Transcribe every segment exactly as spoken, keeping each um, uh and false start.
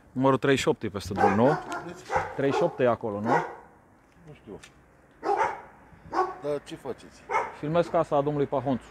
Numărul treizeci și opt e peste drum, nu? treizeci și opt e acolo, nu? Nu știu. Dar ce faceți? Filmez casa a domnului Pahonțu.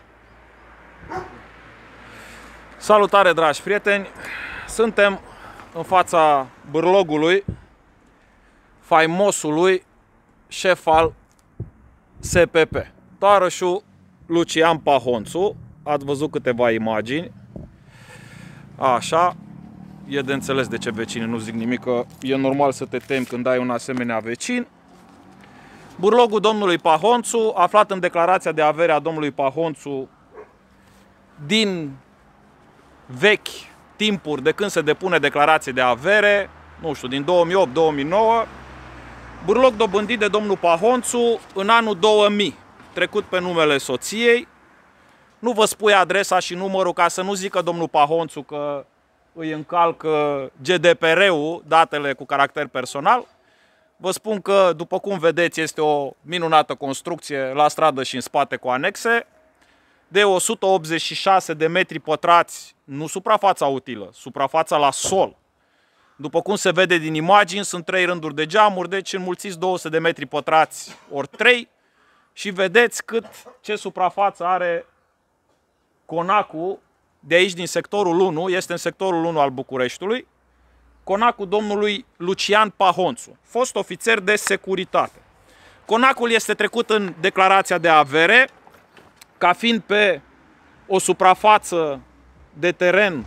Salutare, dragi prieteni! Suntem în fața bârlogului faimosului șef al S P P, toarășul Lucian Pahonțu. Ați văzut câteva imagini. Așa. E de înțeles de ce vecinii nu zic nimic, că e normal să te temi când ai un asemenea vecin. Burlogul domnului Pahonțu, aflat în declarația de avere a domnului Pahonțu din vechi timpuri, de când se depune declarație de avere, nu știu, din două mii opt două mii nouă, burlog dobândit de domnul Pahonțu în anul două mii, trecut pe numele soției. Nu vă spui adresa și numărul ca să nu zică domnul Pahonțu că îi încalcă G D P R-ul, datele cu caracter personal. Vă spun că, după cum vedeți, este o minunată construcție la stradă și în spate cu anexe, de o sută optzeci și șase de metri pătrați, nu suprafața utilă, suprafața la sol. După cum se vede din imagini, sunt trei rânduri de geamuri, deci înmulțiți două sute de metri pătrați ori trei și vedeți cât, ce suprafață are conacul de aici din sectorul unu, este în sectorul unu al Bucureștiului, conacul domnului Lucian Pahonțu, fost ofițer de securitate. Conacul este trecut în declarația de avere ca fiind pe o suprafață de teren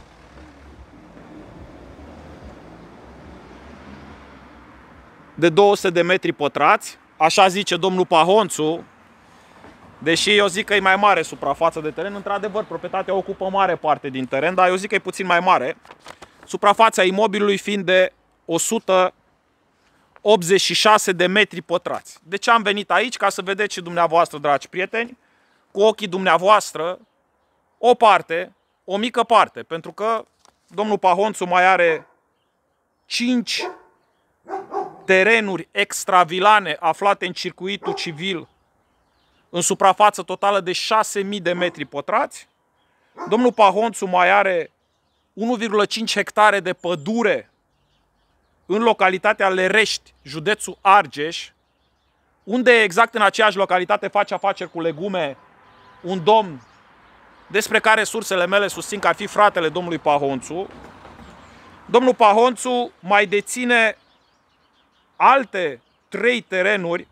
de două sute de metri pătrați, așa zice domnul Pahonțu, deși eu zic că e mai mare suprafața de teren. Într-adevăr, proprietatea ocupă mare parte din teren, dar eu zic că e puțin mai mare. Suprafața imobilului fiind de o sută optzeci și șase de metri pătrați. De ce am venit aici? Ca să vedeți și dumneavoastră, dragi prieteni, cu ochii dumneavoastră, o parte, o mică parte, pentru că domnul Pahonțu mai are cinci terenuri extravilane aflate în circuitul civil în suprafață totală de șase mii de metri pătrați. Domnul Pahonțu mai are unu virgulă cinci hectare de pădure în localitatea Lerești, județul Argeș, unde exact în aceeași localitate face afaceri cu legume un domn despre care sursele mele susțin că ar fi fratele domnului Pahonțu. Domnul Pahonțu mai deține alte trei terenuri,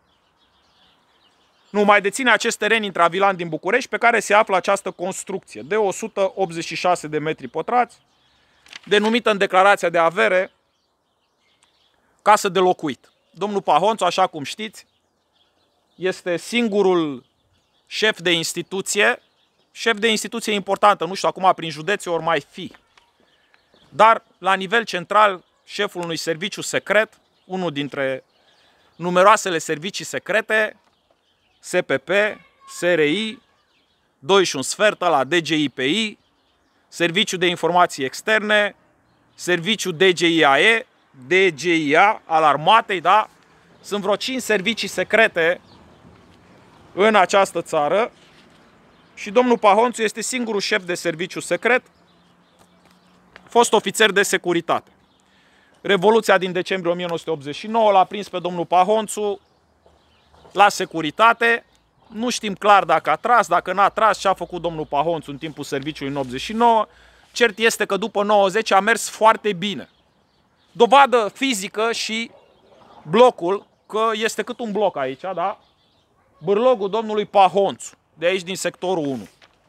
nu mai deține acest teren intravilan din București pe care se află această construcție de o sută optzeci și șase de metri pătrați, denumită în declarația de avere casă de locuit. Domnul Pahonțu, așa cum știți, este singurul șef de instituție, șef de instituție importantă, nu știu acum prin județe ori mai fi, dar la nivel central șeful unui serviciu secret, unul dintre numeroasele servicii secrete, S P P, S R I, doi și un sfert la D G I P I, Serviciul de Informații Externe, Serviciul D G I A E, D G I A al Armatei, da? Sunt vreo cinci servicii secrete în această țară și domnul Pahonțu este singurul șef de serviciu secret, fost ofițer de securitate. Revoluția din decembrie o mie nouă sute optzeci și nouă l-a prins pe domnul Pahonțu la securitate. Nu știm clar dacă a tras, dacă n-a tras, ce a făcut domnul Pahonțu în timpul serviciului în optzeci și nouă. Cert este că după nouăzeci a mers foarte bine. Dovadă fizică și blocul, că este cât un bloc aici, da? Bârlogul domnului Pahonțu, de aici din sectorul unu.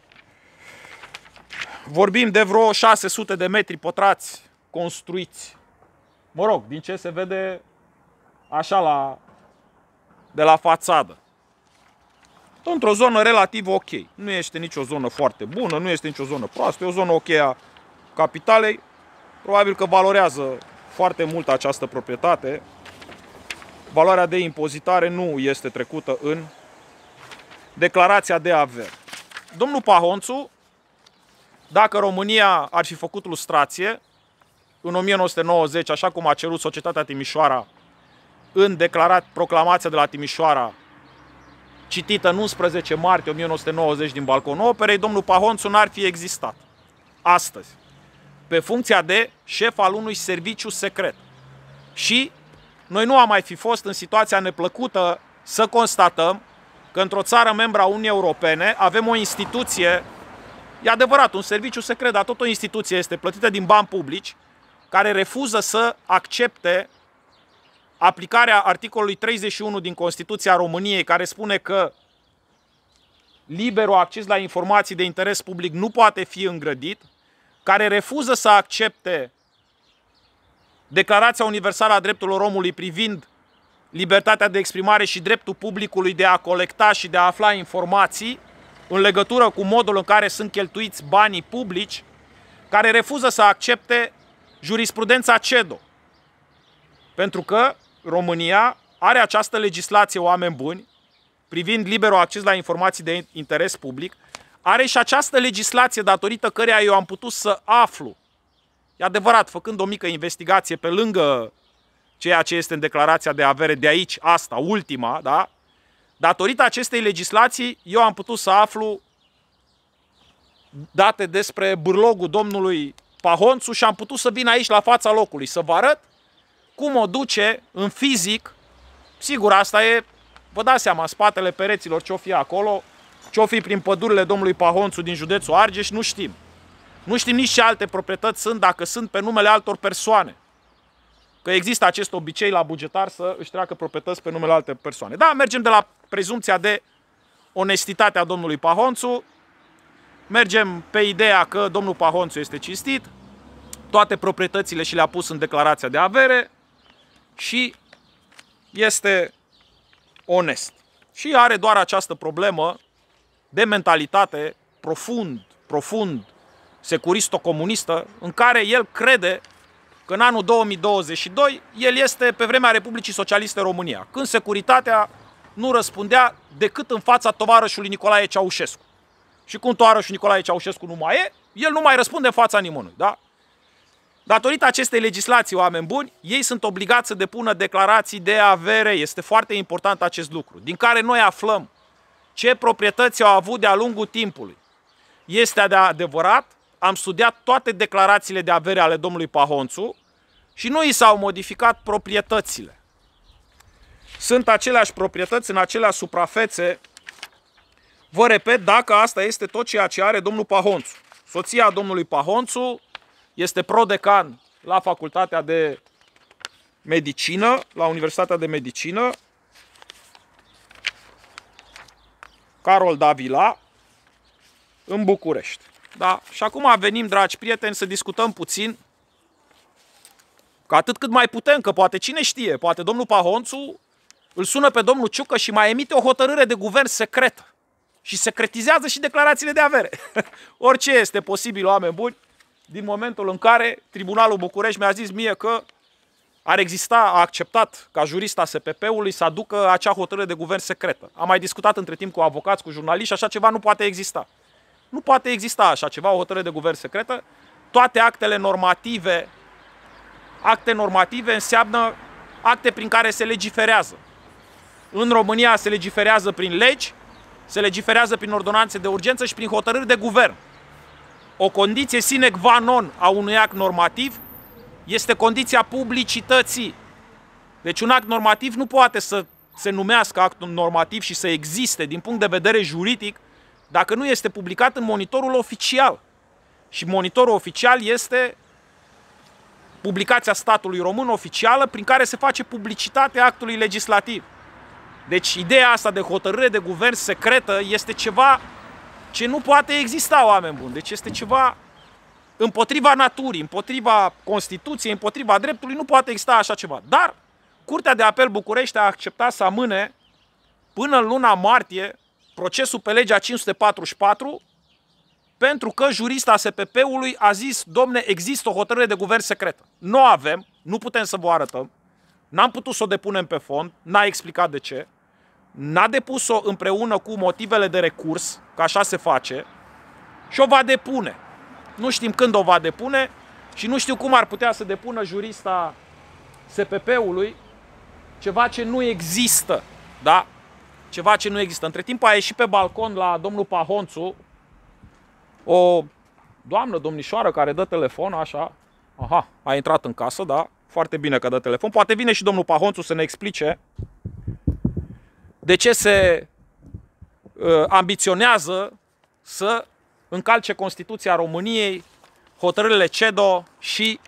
Vorbim de vreo șase sute de metri pătrați construiți. Mă rog, din ce se vede așa la, de la fațadă. Într-o zonă relativ ok. Nu este nicio zonă foarte bună, nu este nicio zonă proastă, e o zonă ok a capitalei. Probabil că valorează foarte mult această proprietate. Valoarea de impozitare nu este trecută în declarația de avere. Domnul Pahonțu, dacă România ar fi făcut lustrație în o mie nouă sute nouăzeci, așa cum a cerut Societatea Timișoara în declarat proclamația de la Timișoara, citită în unsprezece martie o mie nouă sute nouăzeci din balconul Operei, domnul Pahonțu n-ar fi existat astăzi. pe funcția de șef al unui serviciu secret. Și noi nu am mai fi fost în situația neplăcută să constatăm că într-o țară membra a Uniunii Europene avem o instituție, e adevărat, un serviciu secret, dar tot o instituție este plătită din bani publici, care refuză să accepte aplicarea articolului treizeci și unu din Constituția României, care spune că liberul acces la informații de interes public nu poate fi îngrădit, care refuză să accepte Declarația Universală a Drepturilor Omului privind libertatea de exprimare și dreptul publicului de a colecta și de a afla informații în legătură cu modul în care sunt cheltuiți banii publici, care refuză să accepte jurisprudența CEDO. Pentru că România are această legislație, oameni buni, privind liberul acces la informații de interes public, are și această legislație datorită căreia eu am putut să aflu, e adevărat, făcând o mică investigație pe lângă ceea ce este în declarația de avere de aici, asta, ultima, da? Datorită acestei legislații, eu am putut să aflu date despre bârlogul domnului Pahonțu și am putut să vin aici la fața locului, să vă arăt cum o duce în fizic. Sigur, asta e, vă dați seama, spatele pereților ce-o fi acolo, ce-o fi prin pădurile domnului Pahonțu din județul Argeș, nu știm. Nu știm nici ce alte proprietăți sunt, dacă sunt pe numele altor persoane. Că există acest obicei la bugetar să își treacă proprietăți pe numele alte persoane. Da, mergem de la prezumția de onestitate a domnului Pahonțu, mergem pe ideea că domnul Pahonțu este cinstit, toate proprietățile și le-a pus în declarația de avere și este onest. Și are doar această problemă de mentalitate profund, profund securisto-comunistă, în care el crede că în anul două mii douăzeci și doi el este pe vremea Republicii Socialiste România, când securitatea nu răspundea decât în fața tovarășului Nicolae Ceaușescu. Și cum tovarășul Nicolae Ceaușescu nu mai e, el nu mai răspunde în fața nimănui. Da? Datorită acestei legislații, oameni buni, ei sunt obligați să depună declarații de avere, este foarte important acest lucru, din care noi aflăm ce proprietăți au avut de-a lungul timpului. Este adevărat, am studiat toate declarațiile de avere ale domnului Pahonțu și nu i s-au modificat proprietățile. Sunt aceleași proprietăți în aceleași suprafețe. Vă repet, dacă asta este tot ceea ce are domnul Pahonțu. Soția domnului Pahonțu este prodecan la Facultatea de Medicină, la Universitatea de Medicină, Carol Davila, în București. Da? Și acum venim, dragi prieteni, să discutăm puțin, că atât cât mai putem, că poate cine știe, poate domnul Pahonțu îl sună pe domnul Ciucă și mai emite o hotărâre de guvern secretă și secretizează și declarațiile de avere. Orice este posibil, oameni buni, din momentul în care Tribunalul București mi-a zis mie că ar exista, a acceptat ca jurist a S P P-ului să aducă acea hotărâre de guvern secretă. Am mai discutat între timp cu avocați, cu jurnaliști, așa ceva nu poate exista. Nu poate exista așa ceva, o hotărâre de guvern secretă. Toate actele normative, acte normative înseamnă acte prin care se legiferează. În România se legiferează prin legi, se legiferează prin ordonanțe de urgență și prin hotărâri de guvern. O condiție sine qua non a unui act normativ este condiția publicității. Deci un act normativ nu poate să se numească act normativ și să existe din punct de vedere juridic dacă nu este publicat în monitorul oficial. Și monitorul oficial este publicația statului român oficială prin care se face publicitatea actului legislativ. Deci ideea asta de hotărâre de guvern secretă este ceva ce nu poate exista, oameni buni. Deci este ceva împotriva naturii, împotriva Constituției, împotriva dreptului, nu poate exista așa ceva. Dar Curtea de Apel București a acceptat să amâne până în luna martie procesul pe legea cinci sute patruzeci și patru, pentru că jurista S P P-ului a zis, domne, există o hotărâre de guvern secretă. Nu avem, nu putem să vă arătăm, n-am putut să o depunem pe fond, n-a explicat de ce, n-a depus-o împreună cu motivele de recurs, că așa se face, și o va depune. Nu știm când o va depune și nu știu cum ar putea să depună jurista S P P-ului ceva ce nu există, da? Ceva ce nu există. Între timp a ieșit pe balcon la domnul Pahonțu o doamnă, domnișoară care dă telefon, așa, aha, a intrat în casă, da, foarte bine că dă telefon. Poate vine și domnul Pahonțu să ne explice de ce se uh, ambiționează să încalce Constituția României, hotărârile CEDO și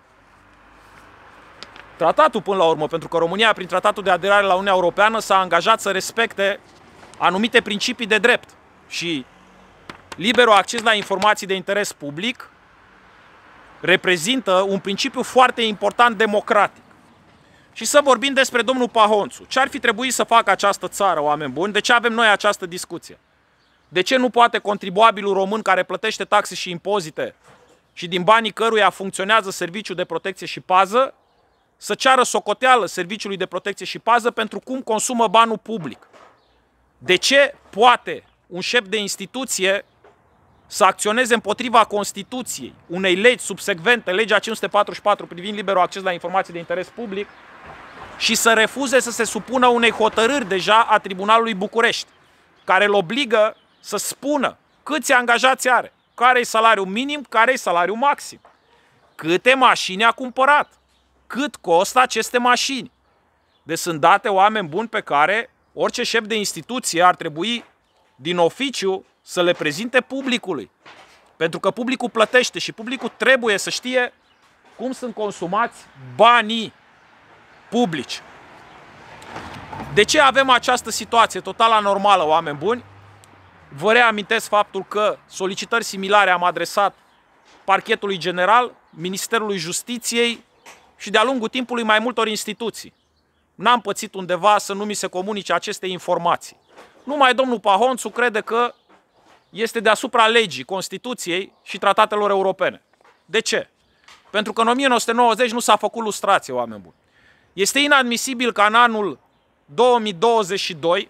tratatul până la urmă, pentru că România, prin tratatul de aderare la Uniunea Europeană, s-a angajat să respecte anumite principii de drept și liberul acces la informații de interes public reprezintă un principiu foarte important democratic. Și să vorbim despre domnul Pahonțu. Ce ar fi trebuit să facă această țară, oameni buni? De ce avem noi această discuție? De ce nu poate contribuabilul român care plătește taxe și impozite și din banii căruia funcționează serviciul de protecție și pază să ceară socoteală serviciului de protecție și pază pentru cum consumă banul public? De ce poate un șef de instituție să acționeze împotriva Constituției, unei legi subsecvente, legea cinci sute patruzeci și patru privind liberul acces la informații de interes public, și să refuze să se supună unei hotărâri deja a Tribunalului București, care îl obligă să spună câți angajați are, care e salariul minim, care e salariul maxim, câte mașini a cumpărat, cât costă aceste mașini. Deci sunt date, oameni buni, pe care orice șef de instituție ar trebui din oficiu să le prezinte publicului. Pentru că publicul plătește și publicul trebuie să știe cum sunt consumați banii publici. De ce avem această situație total anormală, oameni buni? Vă reamintesc faptul că solicitări similare am adresat Parchetului General, Ministerului Justiției și de-a lungul timpului mai multor instituții. N-am pățit undeva să nu mi se comunice aceste informații. Numai domnul Pahonțu crede că este deasupra legii, Constituției și tratatelor europene. De ce? Pentru că în o mie nouă sute nouăzeci nu s-a făcut lustrație, oameni buni. Este inadmisibil ca în anul două mii douăzeci și doi,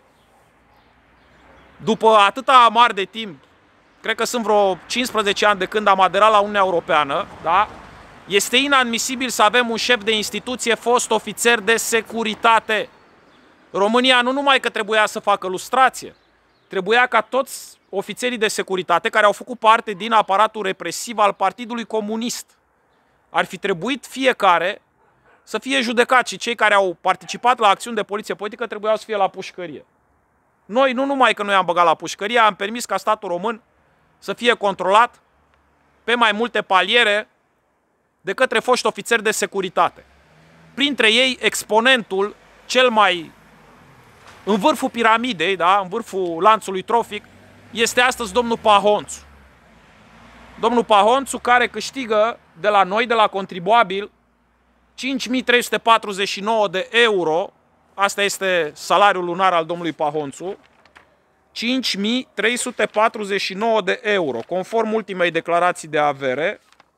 după atâta amar de timp, cred că sunt vreo cincisprezece ani de când am aderat la Uniunea Europeană, da? Este inadmisibil să avem un șef de instituție fost ofițer de securitate. România nu numai că trebuia să facă lustrație, trebuia ca toți ofițerii de securitate care au făcut parte din aparatul represiv al Partidului Comunist, ar fi trebuit fiecare să fie judecat și cei care au participat la acțiuni de poliție politică trebuiau să fie la pușcărie. Noi, nu numai că noi am băgat la pușcărie, am permis ca statul român să fie controlat pe mai multe paliere de către foști ofițeri de securitate. Printre ei, exponentul cel mai în vârful piramidei, da, în vârful lanțului trofic, este astăzi domnul Pahonțu. Domnul Pahonțu care câștigă de la noi, de la contribuabil, cinci mii trei sute patruzeci și nouă de euro, asta este salariul lunar al domnului Pahonțu, cinci mii trei sute patruzeci și nouă de euro, conform ultimei declarații de avere.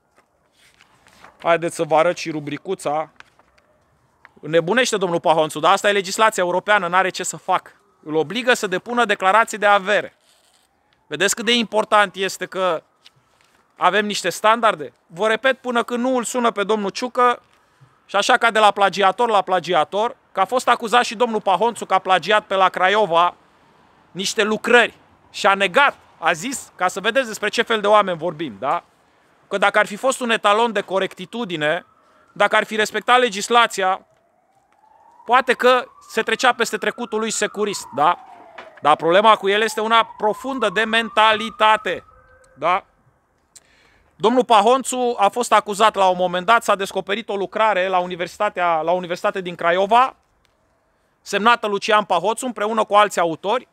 Haideți să vă arăt și rubricuța. Nebunește domnul Pahonțu, dar asta e legislația europeană, n-are ce să facă. Îl obligă să depună declarații de avere. Vedeți cât de important este că avem niște standarde? Vă repet până când nu îl sună pe domnul Ciucă și așa ca de la plagiator la plagiator, că a fost acuzat și domnul Pahonțu că a plagiat pe la Craiova niște lucrări și a negat, a zis, ca să vedeți despre ce fel de oameni vorbim, da? Că dacă ar fi fost un etalon de corectitudine, dacă ar fi respectat legislația, poate că se trecea peste trecutul lui securist, da? Dar problema cu el este una profundă de mentalitate, da? Domnul Pahonțu a fost acuzat la un moment dat, s-a descoperit o lucrare la Universitatea, la Universitatea din Craiova, semnată Lucian Pahonțu împreună cu alți autori,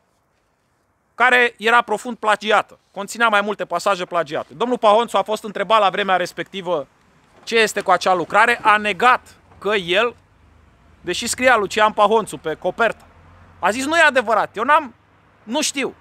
care era profund plagiată. Conținea mai multe pasaje plagiate. Domnul Pahonțu a fost întrebat la vremea respectivă ce este cu acea lucrare, a negat că el, deși scria Lucian Pahonțu pe copertă, a zis nu e adevărat, eu n-am, nu știu.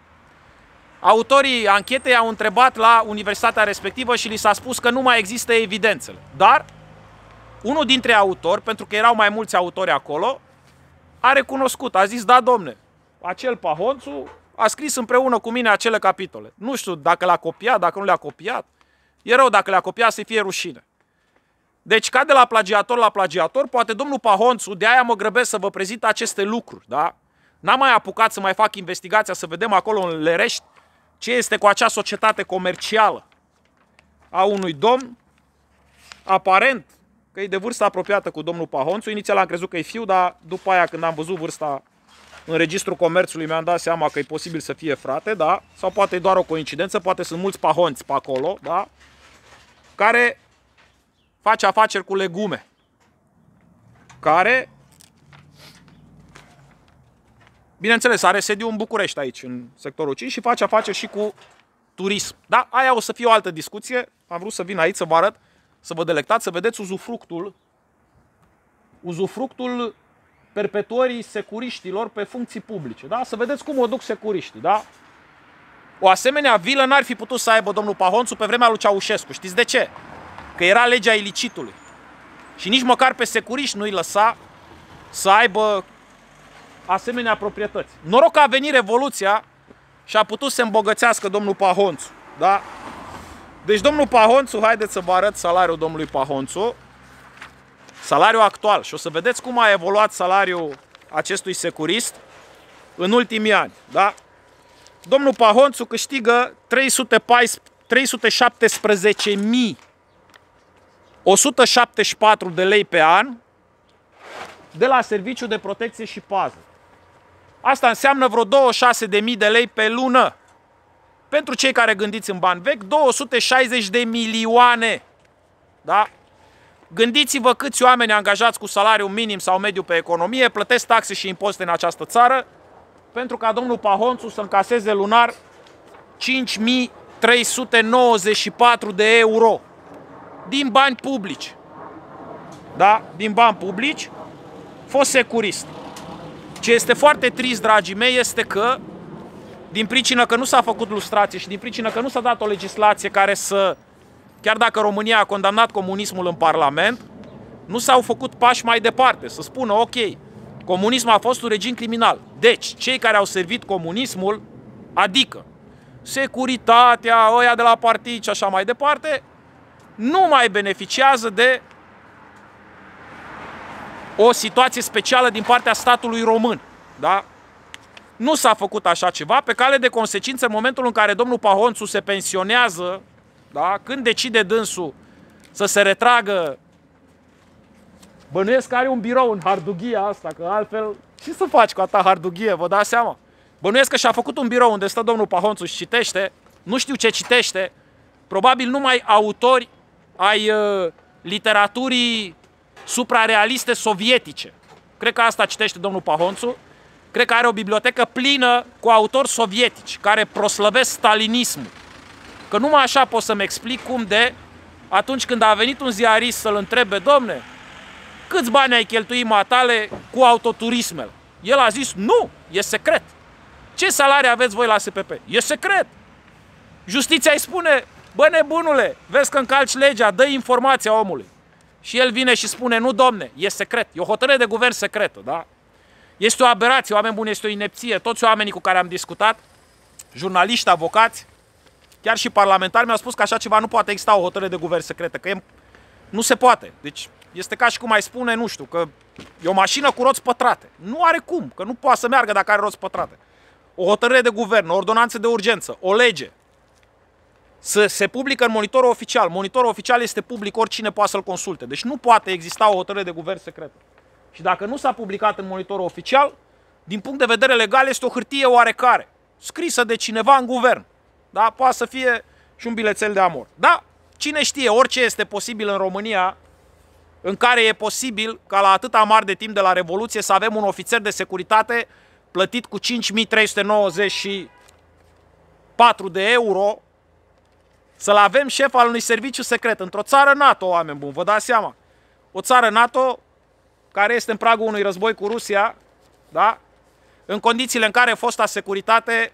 Autorii anchetei au întrebat la universitatea respectivă și li s-a spus că nu mai există evidențele. Dar unul dintre autori, pentru că erau mai mulți autori acolo, a recunoscut, a zis, da, domne, acel Pahonțu a scris împreună cu mine acele capitole. Nu știu dacă le-a copiat, dacă nu le-a copiat. E rău dacă le-a copiat să fie rușine. Deci, ca de la plagiator la plagiator, poate domnul Pahonțu, de aia mă grăbesc să vă prezint aceste lucruri, da? N-am mai apucat să mai fac investigația, să vedem acolo în Lerești ce este cu acea societate comercială a unui domn, aparent că e de vârstă apropiată cu domnul Pahonțu. Inițial am crezut că e fiu, dar după aia când am văzut vârsta în registrul comerțului mi-am dat seama că e posibil să fie frate, da? Sau poate e doar o coincidență, poate sunt mulți pahonți pe acolo, da? Care face afaceri cu legume, care, bineînțeles, are sediu în București aici, în sectorul cinci, și face afaceri și cu turism. Da? Aia o să fie o altă discuție. Am vrut să vin aici să vă arăt, să vă delectați, să vedeți uzufructul, uzufructul perpetuării securiștilor pe funcții publice. Da? Să vedeți cum o duc securiștii. Da? O asemenea vilă n-ar fi putut să aibă domnul Pahonțu pe vremea lui Ceaușescu. Știți de ce? Că era legea ilicitului. Și nici măcar pe securiști nu-i lăsa să aibă asemenea proprietăți. Noroc că a venit Revoluția și a putut să se îmbogățească domnul Pahonțu. Da? Deci domnul Pahonțu, haideți să vă arăt salariul domnului Pahonțu. Salariul actual. Și o să vedeți cum a evoluat salariul acestui securist în ultimii ani. Da? Domnul Pahonțu câștigă trei sute șaptesprezece mii o sută șaptezeci și patru de lei pe an de la Serviciul de Protecție și Pază. Asta înseamnă vreo douăzeci și șase de mii de lei pe lună. Pentru cei care gândiți în bani vechi, două sute șaizeci de milioane. Da? Gândiți-vă câți oameni angajați cu salariu minim sau mediu pe economie plătesc taxe și impozite în această țară pentru ca domnul Pahonțu să încaseze lunar cinci mii trei sute nouăzeci și patru de euro din bani publici. Da? Din bani publici, fost securist. Ce este foarte trist, dragii mei, este că din pricină că nu s-a făcut lustrație și din pricină că nu s-a dat o legislație care să, chiar dacă România a condamnat comunismul în Parlament, nu s-au făcut pași mai departe, să spună, ok, comunismul a fost un regim criminal. Deci, cei care au servit comunismul, adică securitatea, ăia de la partid și așa mai departe, nu mai beneficiază de o situație specială din partea statului român. Da? Nu s-a făcut așa ceva. Pe cale de consecință, în momentul în care domnul Pahonțu se pensionează, da? Când decide dânsul să se retragă, bănuiesc că are un birou în Hardughia asta, că altfel ce să faci cu atâta Hardughie, vă dați seama? Bănuiesc că și-a făcut un birou unde stă domnul Pahonțu și citește, nu știu ce citește, probabil numai autori ai uh, literaturii suprarealiste sovietice. Cred că asta citește domnul Pahonțu. Cred că are o bibliotecă plină cu autori sovietici care proslăvesc stalinismul. Că numai așa pot să-mi explic cum de atunci când a venit un ziarist să-l întrebe, domne, câți bani ai cheltuit matale cu autoturismele? El a zis, nu, e secret. Ce salarii aveți voi la S P P? E secret. Justiția îi spune, bă nebunule, vezi că încalci legea, dă informația omului. Și el vine și spune, nu domne, e secret, e o hotărâre de guvern secretă, da? Este o aberație, oameni buni, este o inepție. Toți oamenii cu care am discutat, jurnaliști, avocați, chiar și parlamentari, mi-au spus că așa ceva nu poate exista, o hotărâre de guvern secretă, că e, nu se poate. Deci este ca și cum ai spune, nu știu, că e o mașină cu roți pătrate. Nu are cum, că nu poate să meargă dacă are roți pătrate. O hotărâre de guvern, o ordonanță de urgență, o lege, să se publică în monitorul oficial. Monitorul oficial este public, oricine poate să-l consulte. Deci nu poate exista o hotărâre de guvern secretă. Și dacă nu s-a publicat în monitorul oficial, din punct de vedere legal este o hârtie oarecare, scrisă de cineva în guvern. Da? Poate să fie și un bilețel de amor. Da? Cine știe, orice este posibil în România, în care e posibil ca la atâta mare de timp de la Revoluție să avem un ofițer de securitate plătit cu cinci mii trei sute nouăzeci și patru de euro, să-l avem șef al unui serviciu secret într-o țară NATO, oameni buni, vă dați seama. O țară NATO care este în pragul unui război cu Rusia, da? În condițiile în care fosta securitate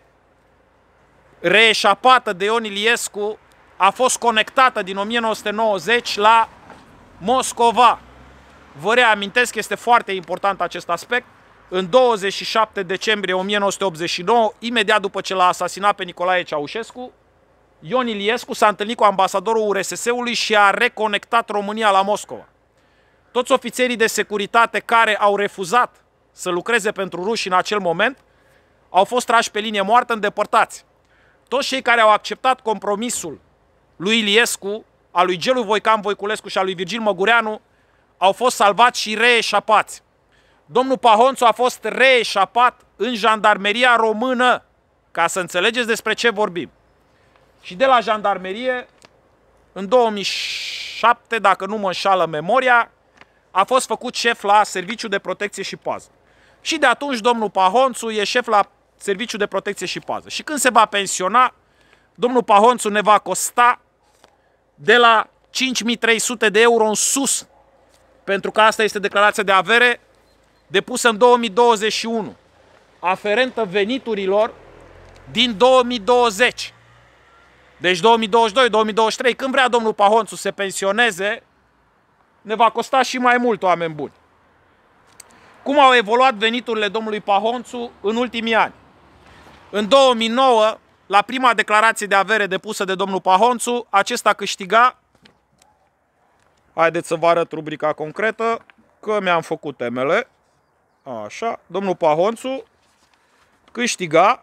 reeșapată de Ion Iliescu a fost conectată din o mie nouă sute nouăzeci la Moscova. Vă reamintesc, este foarte important acest aspect, în douăzeci și șapte decembrie o mie nouă sute optzeci și nouă, imediat după ce l-a asasinat pe Nicolae Ceaușescu, Ion Iliescu s-a întâlnit cu ambasadorul U R S S-ului și a reconectat România la Moscova. Toți ofițerii de securitate care au refuzat să lucreze pentru ruși în acel moment au fost trași pe linie moartă, îndepărtați. Toți cei care au acceptat compromisul lui Iliescu, a lui Gelu Voican Voiculescu și a lui Virgil Măgureanu au fost salvați și reeșapați. Domnul Pahonțu a fost reeșapat în jandarmeria română, ca să înțelegeți despre ce vorbim. Și de la jandarmerie, în două mii șapte, dacă nu mă înșală memoria, a fost făcut șef la Serviciul de Protecție și Pază. Și de atunci domnul Pahonțu e șef la Serviciul de Protecție și Pază. Și când se va pensiona, domnul Pahonțu ne va costa de la cinci mii trei sute de euro în sus, pentru că asta este declarația de avere depusă în două mii douăzeci și unu, aferentă veniturilor din două mii douăzeci. Deci două mii douăzeci și doi două mii douăzeci și trei, când vrea domnul Pahonțu să se pensioneze, ne va costa și mai mult, oameni buni. Cum au evoluat veniturile domnului Pahonțu în ultimii ani? În două mii nouă, la prima declarație de avere depusă de domnul Pahonțu, acesta câștiga, haideți să vă arăt rubrica concretă, că mi-am făcut temele, așa, domnul Pahonțu câștiga,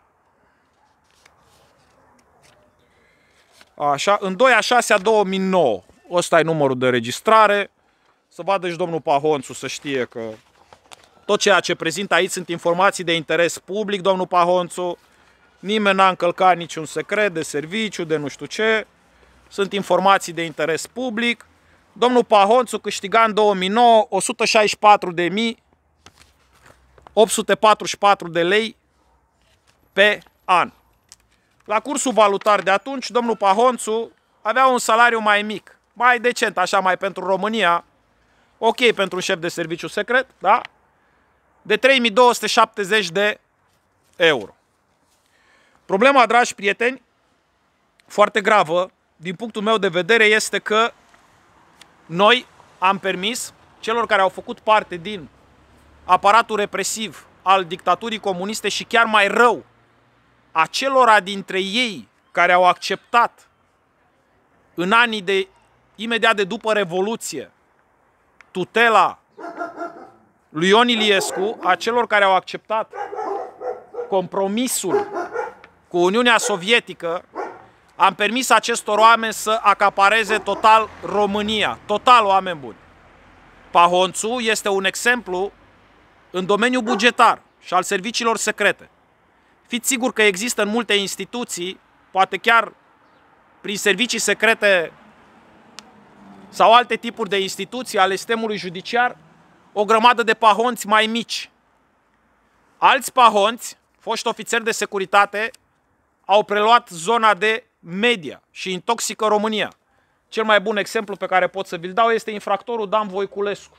așa, în doi a șasea două mii nouă, ăsta e numărul de registrare, să vadă și domnul Pahonțu să știe că tot ceea ce prezintă aici sunt informații de interes public, domnul Pahonțu, nimeni n-a încălcat niciun secret de serviciu, de nu știu ce, sunt informații de interes public. Domnul Pahonțu câștiga în două mii nouă o sută șaizeci și patru de mii opt sute patruzeci și patru de lei pe an. La cursul valutar de atunci, domnul Pahonțu avea un salariu mai mic, mai decent, așa, mai pentru România, ok pentru un șef de serviciu secret, da? De trei mii două sute șaptezeci de euro. Problema, dragi prieteni, foarte gravă, din punctul meu de vedere, este că noi am permis celor care au făcut parte din aparatul represiv al dictaturii comuniste și chiar mai rău, acelora dintre ei care au acceptat în anii de imediat de după Revoluție tutela lui Ion Iliescu, a celor care au acceptat compromisul cu Uniunea Sovietică, am permis acestor oameni să acapareze total România. Total, oameni buni. Pahonțu este un exemplu în domeniul bugetar și al serviciilor secrete. Fiți sigur că există în multe instituții, poate chiar prin servicii secrete sau alte tipuri de instituții ale sistemului judiciar, o grămadă de pahonți mai mici. Alți pahonți, foști ofițeri de securitate, au preluat zona de media și intoxică România. Cel mai bun exemplu pe care pot să vi-l dau este infractorul Dan Voiculescu.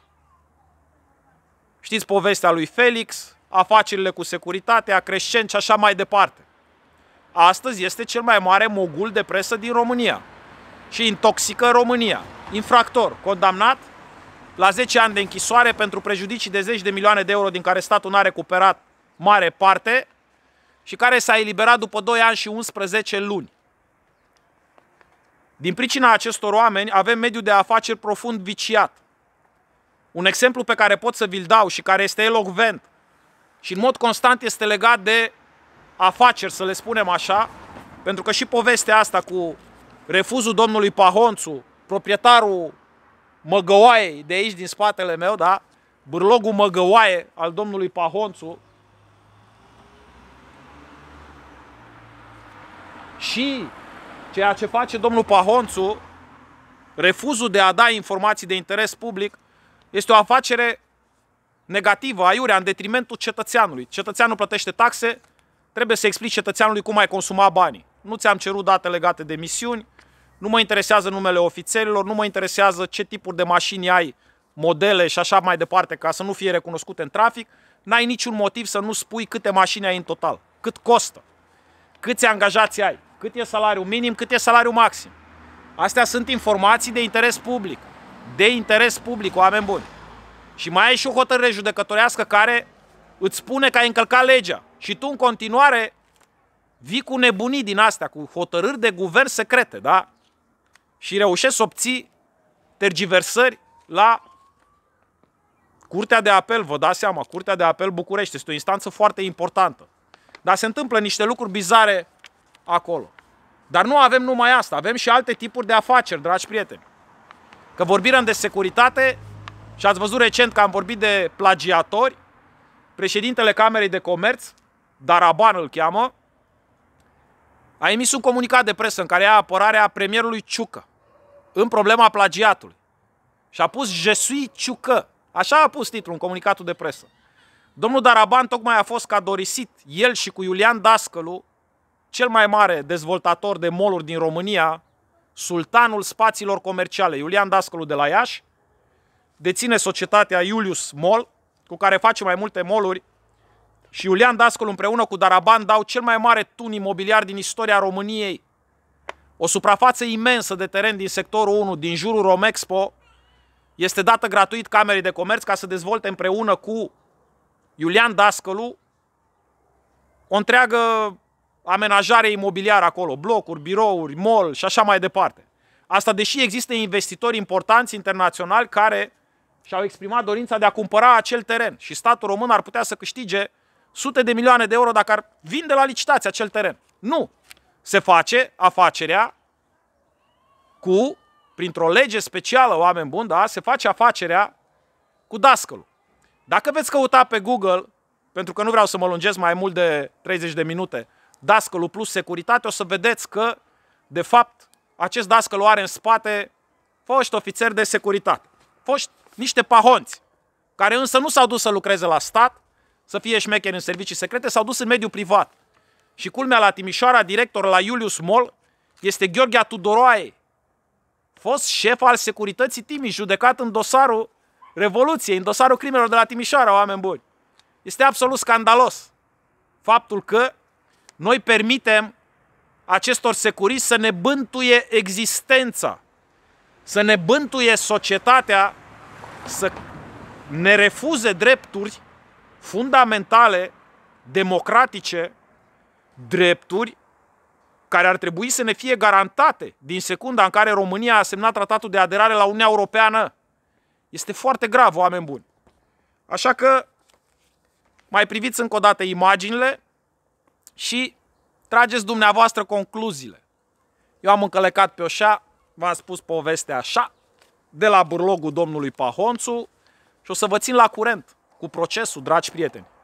Știți povestea lui Felix, afacerile cu securitatea, Crescent și așa mai departe. Astăzi este cel mai mare mogul de presă din România și intoxică România. Infractor, condamnat la zece ani de închisoare pentru prejudicii de zeci de milioane de euro din care statul n-a recuperat mare parte și care s-a eliberat după doi ani și unsprezece luni. Din pricina acestor oameni avem mediul de afaceri profund viciat. Un exemplu pe care pot să vi-l dau și care este elocvent și în mod constant este legat de afaceri, să le spunem așa, pentru că și povestea asta cu refuzul domnului Pahonțu, proprietarul Măgăoaiei de aici din spatele meu, da? Bârlogul Măgăoaie al domnului Pahonțu, și ceea ce face domnul Pahonțu, refuzul de a da informații de interes public, este o afacere negativă, aiurea, în detrimentul cetățeanului. Cetățeanul plătește taxe, trebuie să explici cetățeanului cum ai consumat banii. Nu ți-am cerut date legate de misiuni, nu mă interesează numele ofițerilor, nu mă interesează ce tipuri de mașini ai, modele și așa mai departe, ca să nu fie recunoscute în trafic. N-ai niciun motiv să nu spui câte mașini ai în total, cât costă, câți angajați ai, cât e salariul minim, cât e salariul maxim. Astea sunt informații de interes public. De interes public, oameni buni. Și mai ai și o hotărâre judecătorească care îți spune că ai încălcat legea. Și tu în continuare vii cu nebunii din astea, cu hotărâri de guvern secrete, da? Și reușești să obții tergiversări la Curtea de Apel, vă dați seama, Curtea de Apel București este o instanță foarte importantă. Dar se întâmplă niște lucruri bizare acolo. Dar nu avem numai asta, avem și alte tipuri de afaceri, dragi prieteni. Că vorbim de securitate și ați văzut recent că am vorbit de plagiatori, președintele Camerei de Comerț, Daraban îl cheamă, a emis un comunicat de presă în care ia apărarea premierului Ciucă în problema plagiatului. Și a pus Je suis Ciucă. Așa a pus titlul în comunicatul de presă. Domnul Daraban tocmai a fost cadorisit, el și cu Iulian Dascălu, cel mai mare dezvoltator de mall-uri din România, sultanul spațiilor comerciale. Iulian Dascălu de la Iași deține societatea Iulius Mall, cu care face mai multe mall-uri, și Iulian Dascălu împreună cu Daraban dau cel mai mare tun imobiliar din istoria României. O suprafață imensă de teren din sectorul unu, din jurul Romexpo, este dată gratuit Camerei de Comerț ca să dezvolte împreună cu Iulian Dascălu o întreagă amenajare imobiliară acolo, blocuri, birouri, mall și așa mai departe. Asta deși există investitori importanți internaționali care și-au exprimat dorința de a cumpăra acel teren și statul român ar putea să câștige sute de milioane de euro dacă ar vinde la licitație acel teren. Nu! Se face afacerea cu, printr-o lege specială, oameni buni, da, se face afacerea cu Dascălu. Dacă veți căuta pe Google, pentru că nu vreau să mă lungesc mai mult de treizeci de minute, Dascălu plus securitate, o să vedeți că, de fapt, acest Dascălu are în spate foști ofițeri de securitate, foști niște pahonți, care însă nu s-au dus să lucreze la stat, să fie șmecheri în servicii secrete, s-au dus în mediul privat. Și culmea, la Timișoara, director la Iulius Mall este Gheorghe Tudoroae, fost șef al securității Timiș, judecat în dosarul Revoluției, în dosarul crimelor de la Timișoara, oameni buni. Este absolut scandalos faptul că noi permitem acestor securiști să ne bântuie existența, să ne bântuie societatea, să ne refuze drepturi fundamentale, democratice, drepturi care ar trebui să ne fie garantate din secunda în care România a semnat tratatul de aderare la Uniunea Europeană. Este foarte grav, oameni buni. Așa că mai priviți încă o dată imaginile și trageți dumneavoastră concluziile. Eu am încălecat pe oșa, v-am spus povestea așa, de la burlogul domnului Pahonțu și o să vă țin la curent cu procesul, dragi prieteni.